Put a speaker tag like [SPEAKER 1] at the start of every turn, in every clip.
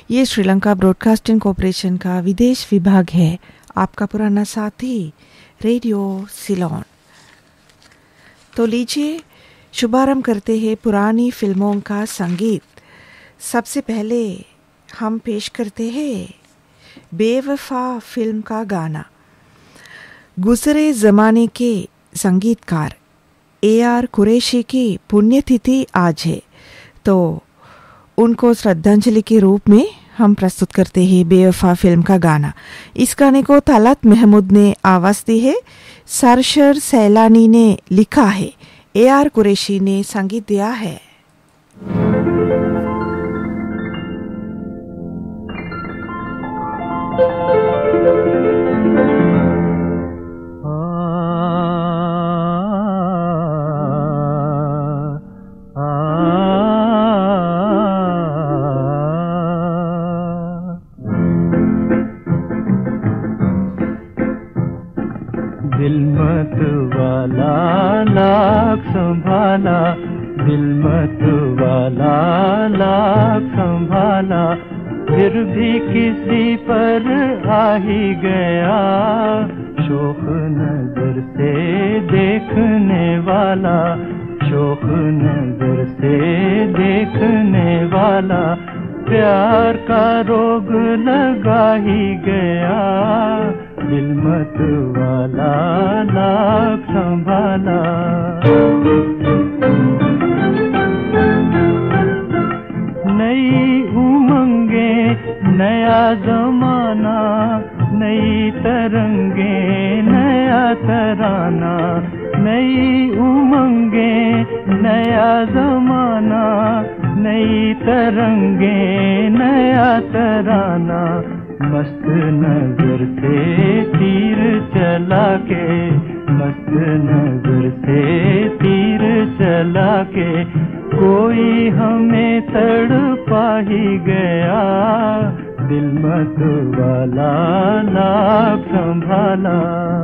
[SPEAKER 1] ये Sri Lanka broadcasting corporation का विदेश विभाग है, आपका पुराना साथी रेडियो सिलोन। तो लीजिए शुभारंभ करते हैं पुरानी फिल्मों का संगीत। सबसे पहले हम पेश करते हैं बेवफा फिल्म का गाना। गुजरे ज़माने के संगीतकार AR कुरैशी की पुण्यतिथि आज है, तो उनको श्रद्धांजलि के रूप में हम प्रस्तुत करते हैं बेवफा फिल्म का गाना। इस गाने को तलत महमूद ने आवाज़ दी है, सरशर सैलानी ने लिखा है, AR कुरैशी ने संगीत दिया है।
[SPEAKER 2] दिल मत वाला लाख संभाला, दिल मत वाला लाख संभाला, फिर भी किसी पर आ ही गया, शोख नजर से देखने वाला, शोख नजर से देखने वाला, प्यार का रोग लगा ही गया, दिल मत वाला लाख संभाला। नई उमंगे नया जमाना, नई तरंगे नया तराना, नई उमंगे नया जमाना, नई तरंगे नया तराना, मस्त नजर से तीर चला के, मस्त नजर से तीर चला के, कोई हमें तड़पा ही गया, दिल मत वाला लाख संभाला।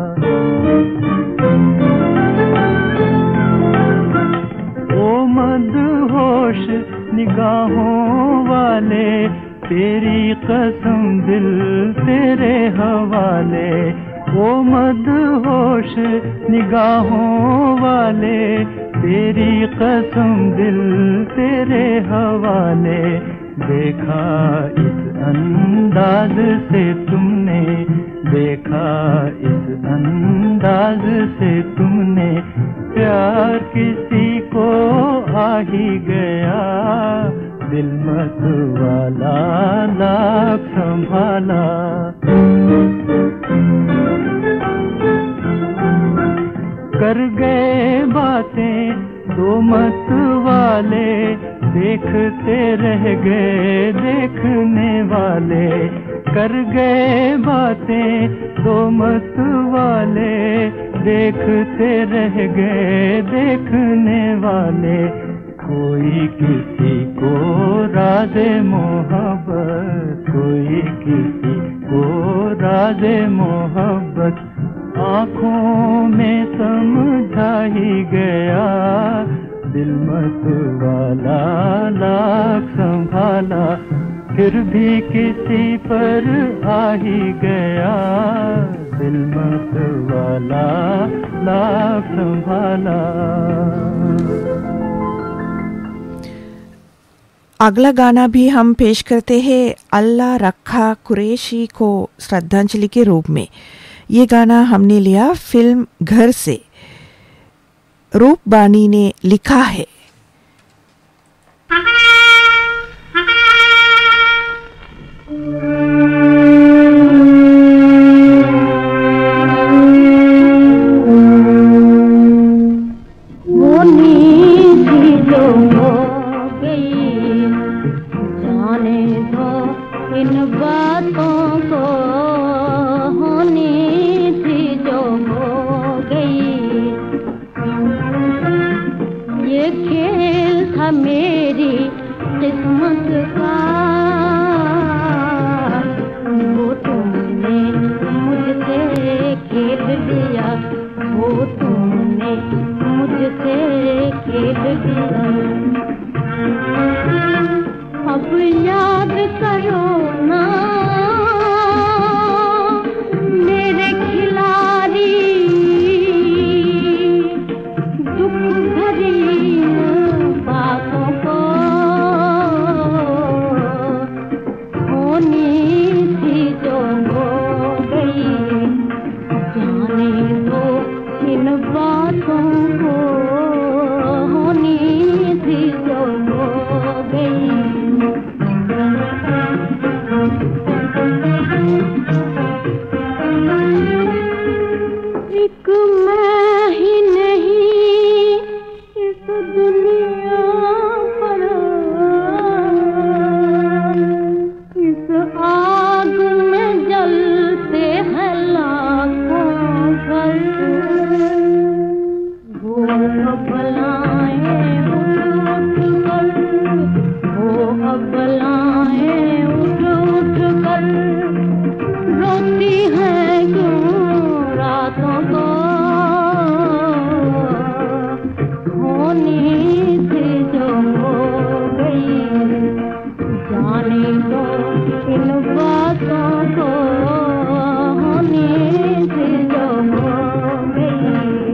[SPEAKER 2] ओ मदहोश निगाहों वाले, तेरी कसम दिल तेरे हवाले, ओ मदहोश निगाहों वाले, तेरी कसम दिल तेरे हवाले, देखा इस अंदाज से तुमने, देखा इस अंदाज से तुमने, प्यार किसी को आ ही गया, दिल मत वाला लाख संभाला। कर गए बातें दो मत वाले, देखते रह गए देखने वाले, कर गए बातें दो मत वाले, देखते रह गए देखने वाले, कोई किसी को राज़े मोहब्बत, कोई किसी को राज़े मोहब्बत, आँखों में समझा ही गया, दिल मत वाला लाख संभाला, फिर भी किसी पर आ ही गया, दिल मत वाला लाख संभाला।
[SPEAKER 1] अगला गाना भी हम पेश करते हैं अल्लाह रखा कुरैशी को श्रद्धांजलि के रूप में। ये गाना हमने लिया फिल्म घर से, रूपबानी ने लिखा है।
[SPEAKER 3] अब याद करो जाने दो इन बातों को होने से जो हो गई।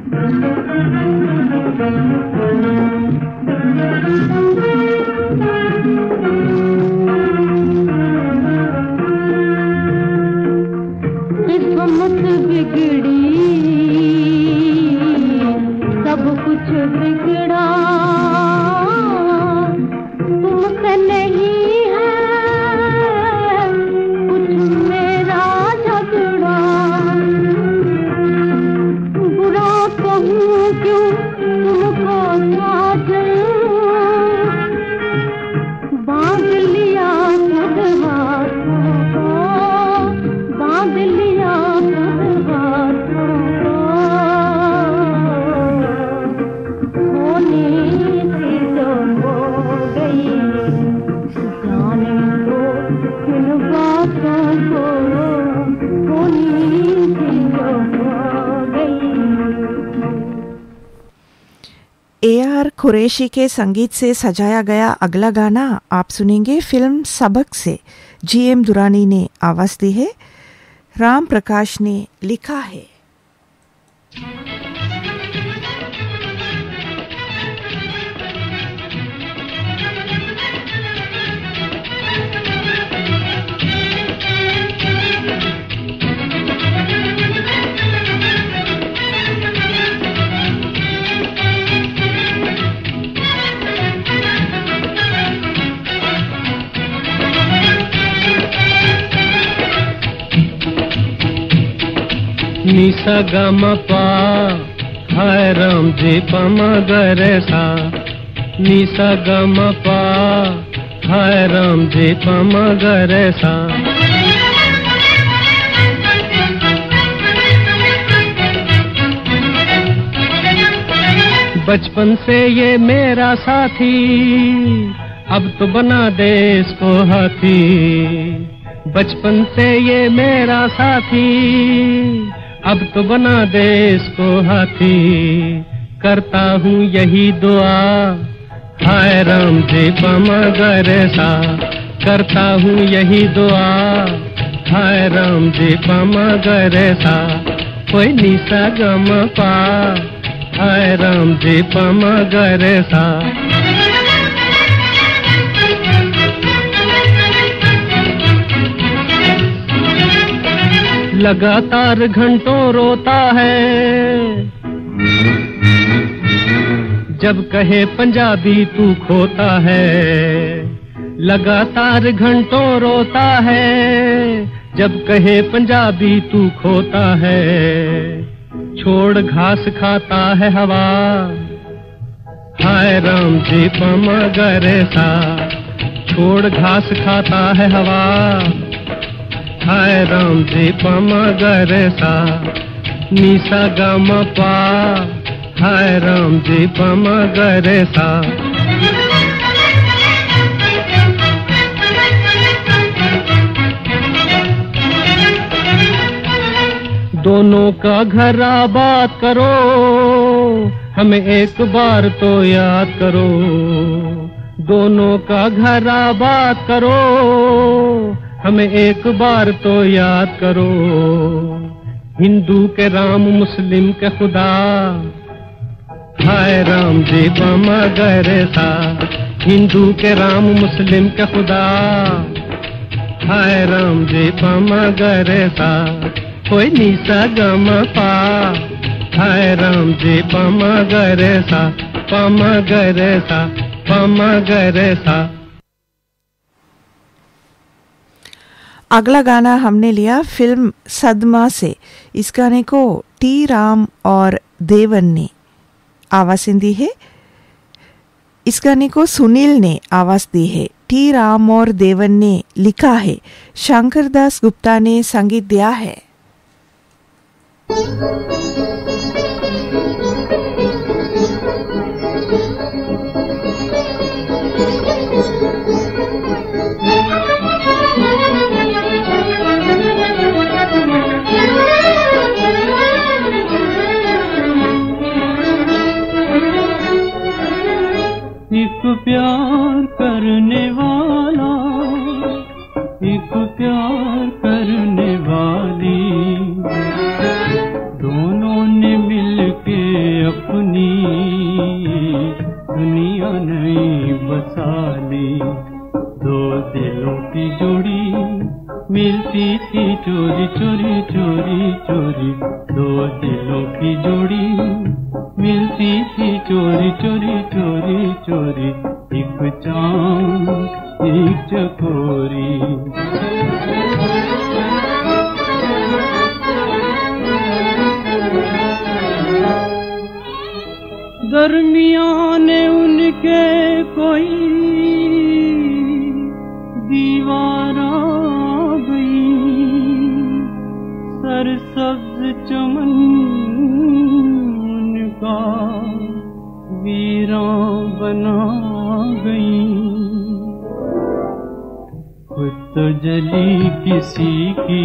[SPEAKER 3] किस्मत बिगड़ी सब कुछ बिगड़ा तुमसे नहीं है कुछ मेरा झगड़ा। बुरा कहूँ क्यों तुमको साजन बांध लिया खुद हाथों को बांध लिया खुद हाथों को होने से जो हो गई। जाने दो किन बातों को होने से जो हो गई।
[SPEAKER 1] AR कुरैशी के संगीत से सजाया गया अगला गाना आप सुनेंगे फिल्म सबक से। GM दुरानी ने आवाज दी है, राम प्रकाश ने लिखा है।
[SPEAKER 4] नि सा ग म पा हाय राम जी प म ग रे सा। नि सा ग म पा हाय राम जी प म ग रे सा। बचपन से ये मेरा साथी अब तो बना दे इसको हाथी। बचपन से ये मेरा साथी अब तो बना दे इसको हाथी। करता हूँ यही दुआ हाय राम जी प म ग रे सा। करता हूँ यही दुआ हाय राम जी प म ग रे सा। कोई नि सा ग म पा हाय राम जी प म ग रे सा। लगातार घंटों रोता है जब कहे पंजाबी तू खोता है। लगातार घंटों रोता है जब कहे पंजाबी तू खोता है। छोड़ घास खाता है हवा हाय राम जी प म ग रे सा। छोड़ घास खाता है हवा हाय राम जी प म ग रे सा। नि सा ग म पा हाय राम जी प म ग रे सा। दोनों का घर आबाद करो हमें एक बार तो याद करो। दोनों का घर आबाद करो हमें एक बार तो याद करो। हिंदू के राम मुस्लिम के खुदा हाय राम जी प म ग रे सा। हिंदू के राम मुस्लिम के खुदा हाय राम जी प म ग रे सा। कोई नि सा ग म पा हाय राम जी प म ग रे सा। प म ग रे सा प म ग रे सा।
[SPEAKER 1] अगला गाना हमने लिया फिल्म सदमा से। इस गाने को टी राम और देवन ने आवाज दी है। इस गाने को सुनील ने आवाज दी है। टी राम और देवन ने लिखा है। शंकर दास गुप्ता ने संगीत दिया है।
[SPEAKER 2] एक प्यार करने वाला एक प्यार करने वाली, दोनों ने मिलके अपनी दुनिया नई बसा ली। दो दिलों की जोड़ी मिलती थी चोरी चोरी चोरी चोरी, दो दिलों की जोड़ी मिलती थी चोरी चोरी चोरी चोरी, एक चांद एक चकोरी। दरमियाने उनके कोई दीवार आ गई, सरसब्ज चमन उनका वीरान बना गई। खुद तो जली किसी की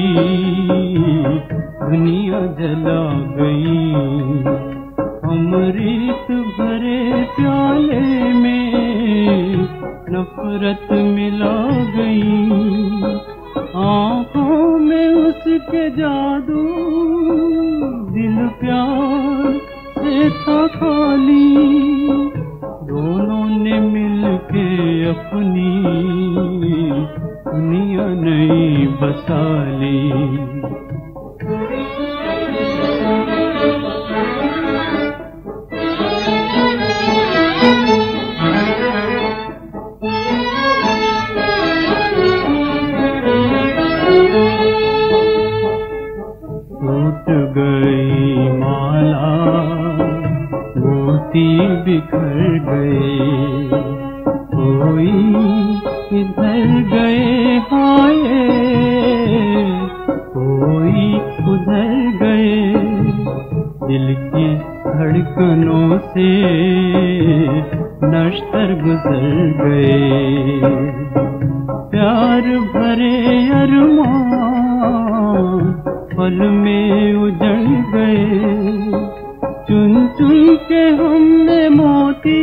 [SPEAKER 2] दुनिया जला गई, अमृत भरे प्याले में नफरत मिला गई। आँखों में उसके जादू, दिल प्यार से था खाली, दोनों ने मिलके अपनी दुनिया नई बसा ली। बिखर गए, कोई इधर गए हाय, कोई उधर गए, दिल की धड़कनों से नश्तर गुजर गए। प्यार भरे अरमान पल में उजड़ गए, चुन चुन के हमने मोती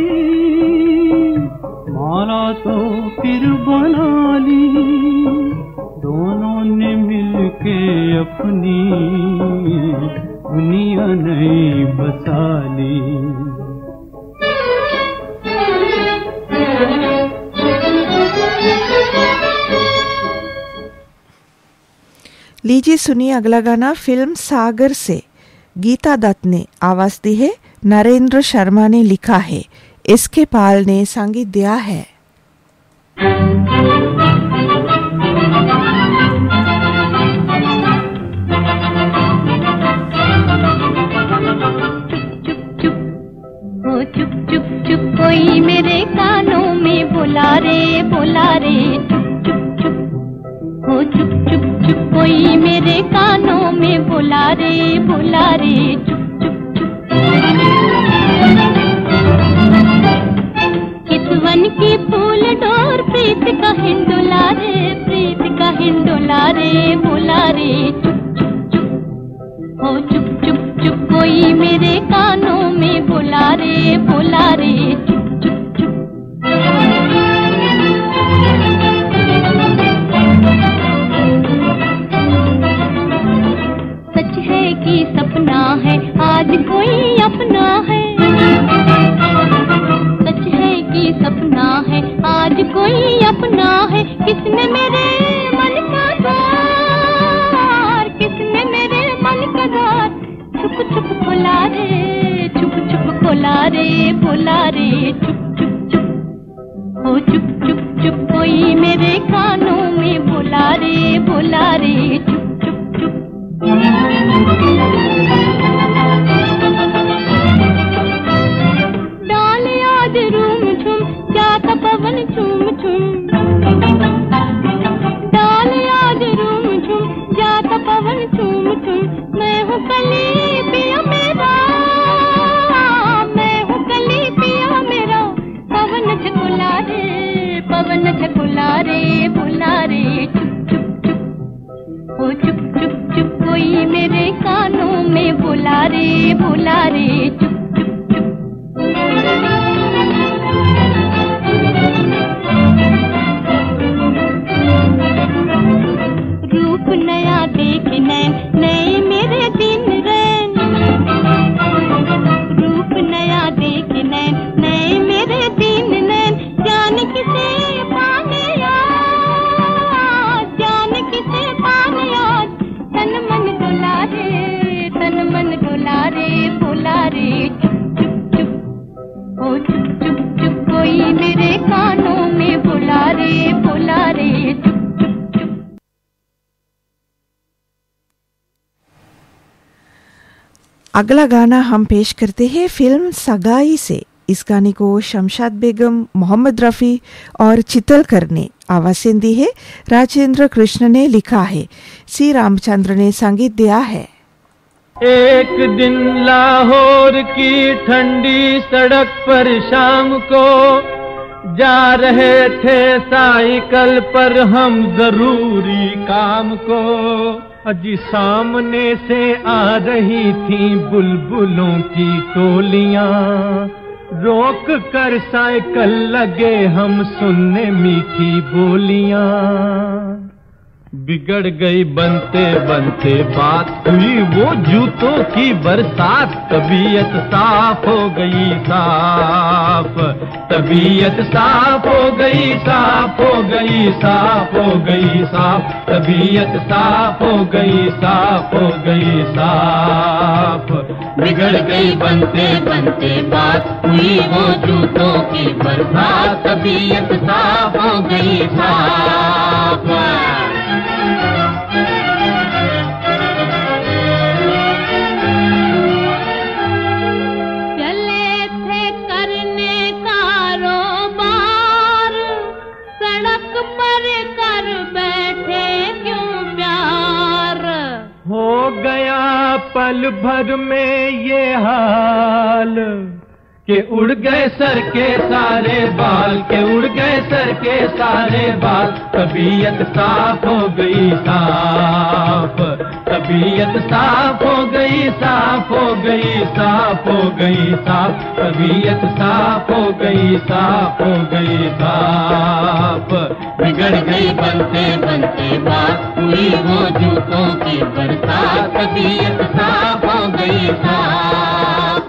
[SPEAKER 2] मारा तो फिर बना ली, दोनों ने मिलके अपनी दुनिया नई बसा ली।
[SPEAKER 1] लीजिए सुनिए अगला गाना फिल्म सागर से। गीता दत्त ने आवाज दी है, नरेंद्र शर्मा ने लिखा है, इसके पाल ने संगीत दिया है।
[SPEAKER 3] चुप चुप चुप कोई मेरे कानों में बोला रे चुप चुप चुप, हो चुप चुप चुप कोई मेरे कानों में बोला रे चुप चुप चुप। किसवन की फूल डोर प्रीत का हिंडोला रे बोला रे चुप चुप चुप, हो चुप चुप चुप कोई मेरे कानों में बोला रे चुप चुप चुप। सच है कि सपना है आज कोई अपना है, सच है कि सपना है आज कोई अपना है, किसने मेरे मन का द्वार, किसने मेरे मन का द्वार छुप छुप खोला रे बोला रे चुप चुप चुप, हो चुप चुप चुप कोई मेरे कानों में बोला रे चुप चुप चुप। डाल आज रूम झुम जाता पवन झूम झूम, डाल आज रूम झुम जाता पवन झूम झूम, मैं हूँ कली पिया मेरा, मैं हूँ कली पिया मेरा, पवन झकोला रे बोला रे चुप चुप चुप, हो चुप चुप चुप कोई मेरे कानों में बोला रे चुप चुप चुप।
[SPEAKER 1] अगला गाना हम पेश करते हैं फिल्म सगाई से। इस गाने को शमशाद बेगम, मोहम्मद रफ़ी और चितलकर ने आवाज़ें दी है। राजेंद्र कृष्ण ने लिखा है, सी रामचंद्र ने संगीत दिया है।
[SPEAKER 2] एक दिन लाहौर की ठंडी सड़क पर शाम को जा रहे थे साइकिल पर हम जरूरी काम को। अजी सामने से आ रही थी बुलबुलों की टोलियां, रोक कर साइकिल लगे हम सुनने मीठी बोलियां। बिगड़ गई बनते बनते बात हुई वो जूतों की बरसात। तबीयत साफ हो गई साफ, तबीयत साफ हो गई, साफ हो गई, साफ हो गई साफ, तबीयत साफ हो गई, साफ हो गई साफ। बिगड़ गई बनते बनते बात हुई वो जूतों की बरसात। तबीयत साफ हो गई साफ।
[SPEAKER 3] चले थे करने कारोबार, सड़क पर कर बैठे क्यों प्यार।
[SPEAKER 2] हो गया पल भर में ये हाल के उड़ गए सर के सारे बाल, के उड़ गए सर के सारे बाल। तबीयत साफ हो गई साफ, तबीयत साफ हो गई, साफ हो गई, साफ हो गई साफ, तबीयत साफ हो गई, साफ हो गई साफ। बिगड़ गई बनते बनते बात हुई वो जूतों की बरसात। तबीयत साफ हो गई साफ।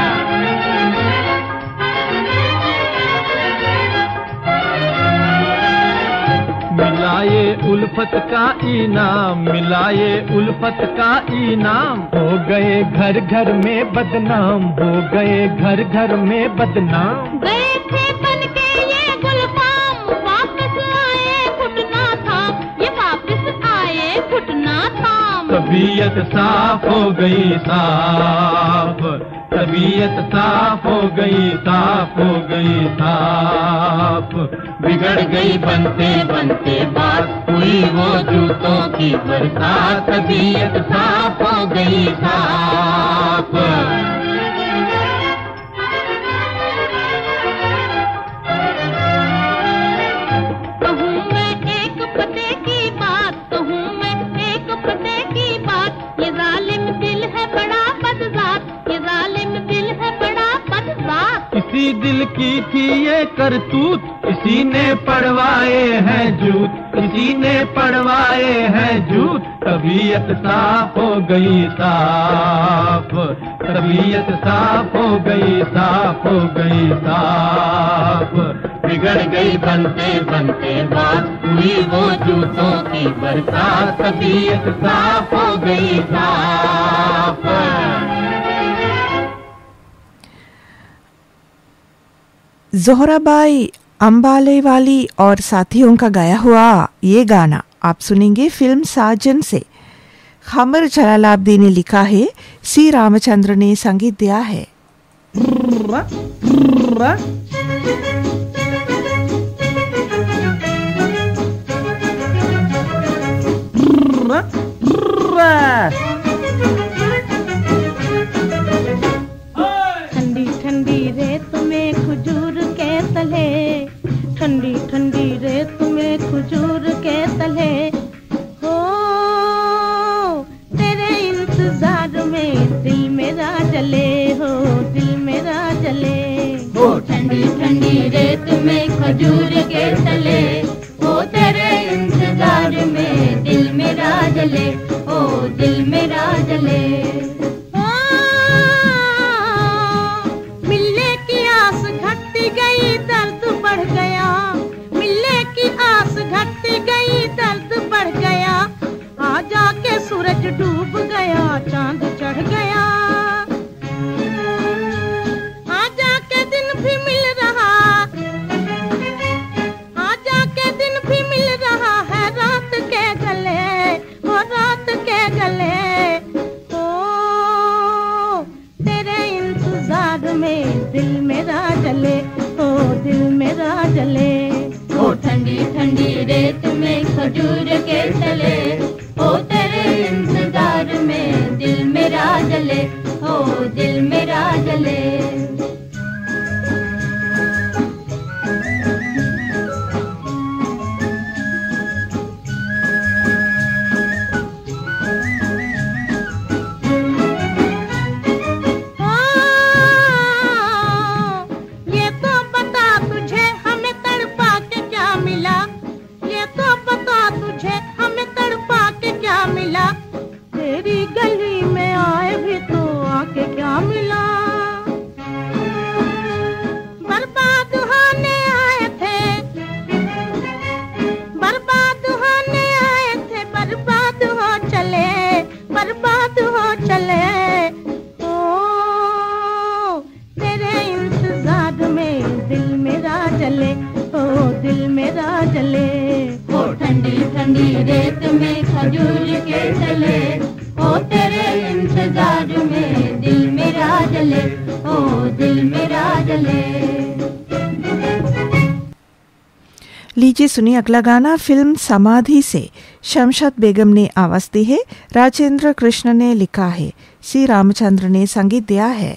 [SPEAKER 2] मिलाए उल्फत का इनाम, मिलाए उल्फत का इनाम। हो गए घर घर में बदनाम, हो गए घर घर में बदनाम।
[SPEAKER 3] गए थे बन के ये गुलफाम, वापस आए घुटना थाम, ये वापस आए घुटना थाम।
[SPEAKER 2] तबीयत साफ हो गई साफ, तबीयत साफ हो गई, साफ हो गई साफ। बिगड़ गई बनते बनते बात हुई वो जूतों की बरसात। तबीयत साफ हो गई साफ।
[SPEAKER 3] कहूँ मैं एक पते की बात, कहूँ मैं एक पते की बात। ये जालिम दिल है बड़ा बदजात, ये जालिम दिल है बड़ा बदजात।
[SPEAKER 2] इसी दिल की थी ये करतूत, इसी ने पड़वाए हैं जूत, इसी ने पड़वाए हैं जूत। तबीयत साफ हो गई साफ, तबीयत साफ हो गई, साफ हो गई साफ। बिगड़ गई बनते बनते बात हुई वो जूतों की बरसात। तबीयत साफ हो गई साफ।
[SPEAKER 1] जोहराबाई अंबाले वाली और साथियों का गाया हुआ ये गाना आप सुनेंगे फिल्म साजन से। खमर जलालाब्दी ने लिखा है, सी रामचंद्र ने संगीत दिया है।
[SPEAKER 3] ठंडी ठंडी रेत में खजूर के तले, ठंडी ठंडी रेत में खजूर के तले। हो तेरे इंतजार में दिल मेरा जले, हो दिल मेरा जले। हो ठंडी ठंडी रेत में खजूर के तले, हो तेरे इंतजार में दिल मेरा जले, ओ दिल मेरा जले। मिलने की आस घटती गई दर्द बढ़ गया, मिलने की आस घटती गई दर्द बढ़ गया। आ जाके सूरज डूब गया, चांद चढ़ गया। आ जाके दिन भी मिल रहा, आ जाके दिन भी मिल रहा है रात के गले, वो रात के गले। ओ के चले, ओ तेरे इंतजार में दिल मेरा जले, ओ दिल मेरा जले।
[SPEAKER 1] लीजिए सुनिए अगला गाना फिल्म समाधि से। शमशाद बेगम ने आवाज दी है, राजेंद्र कृष्ण ने लिखा है, सी रामचंद्र ने संगीत दिया है।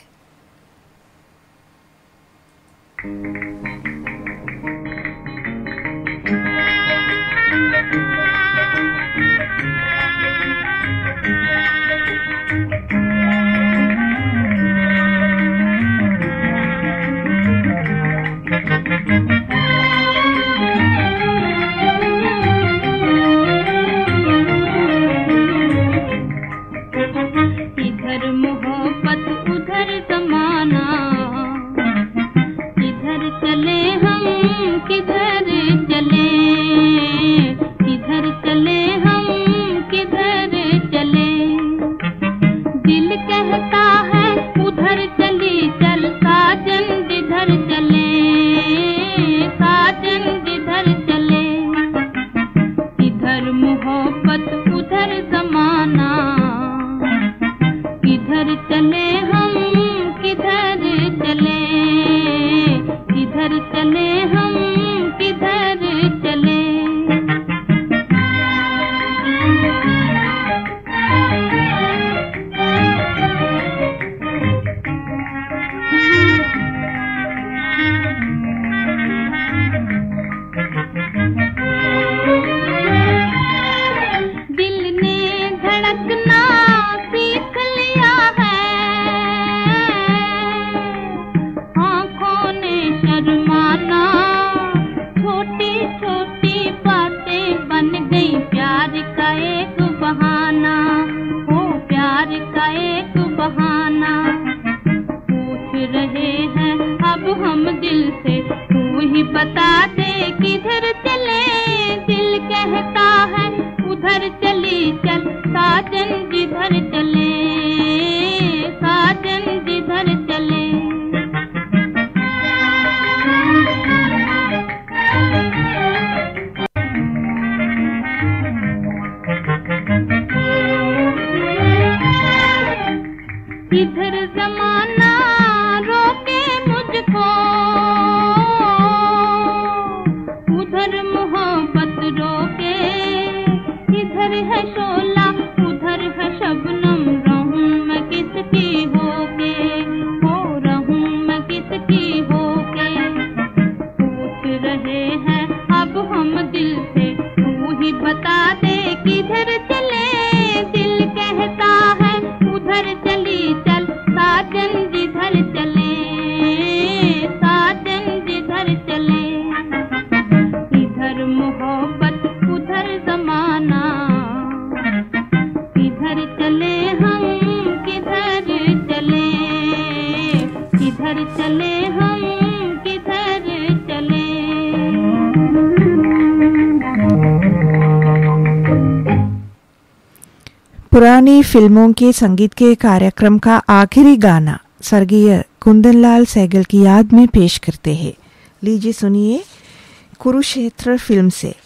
[SPEAKER 1] पुरानी फिल्मों के संगीत के कार्यक्रम का आखिरी गाना स्वर्गीय कुंदनलाल सहगल की याद में पेश करते हैं। लीजिए सुनिए कुरुक्षेत्र फिल्म से।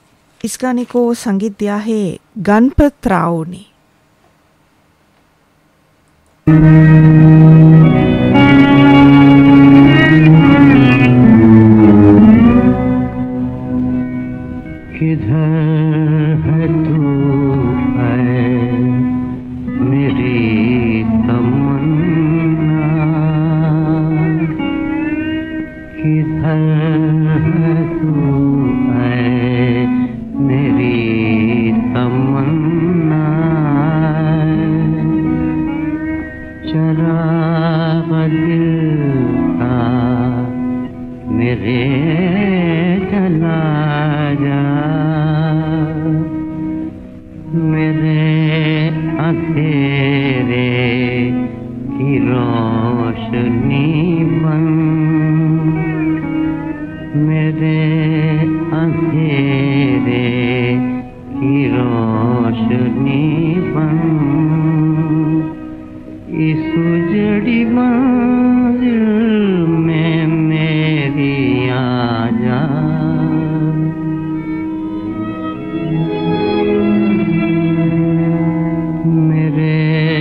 [SPEAKER 1] इस गाने को संगीत दिया है गणपत राव ने।
[SPEAKER 2] किधर है
[SPEAKER 5] तमन्ना चराग दिल का मेरे जला जा, मेरे अंधेरे की रोशनी बन, मेरे अंधेरे की रोशनी बन, इस उजड़ी मंजिल में मेरी आ जा। मेरे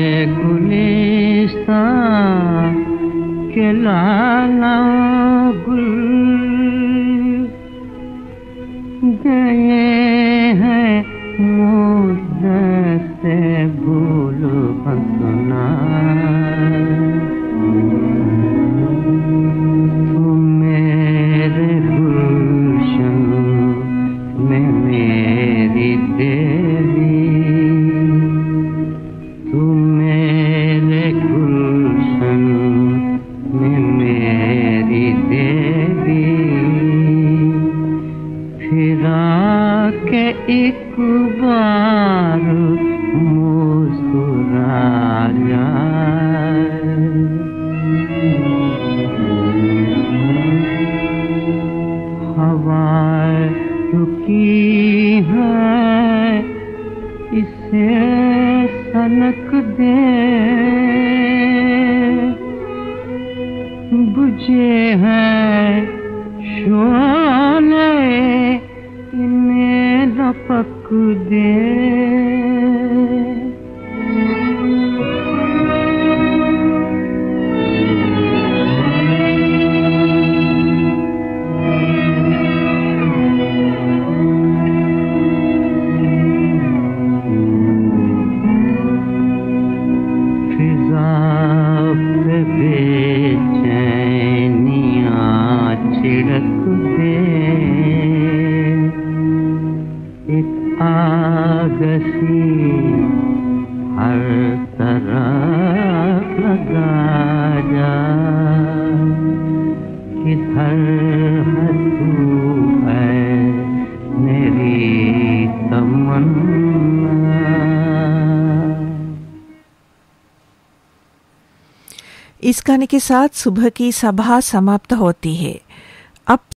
[SPEAKER 5] गुलिस्तां के लाला गुल गए हैं मुझसे से भूल बसना, तुम मेरे गुलशन में मेरी देवी, तुम मेरे गुलशन में मेरी देवी, फिर आके एक बार मुस्कुरा जा। हवाएं रुकी है इसे सनक दे, बुझे हैं शोले इन्हें लपक दे। फिजा पे बेचैनियां छिड़क दे, एक आग सी हर तरफ लगा जा, किधर है तू है मेरी तमन्ना।
[SPEAKER 1] इस गाने के साथ सुबह की सभा समाप्त होती है। अब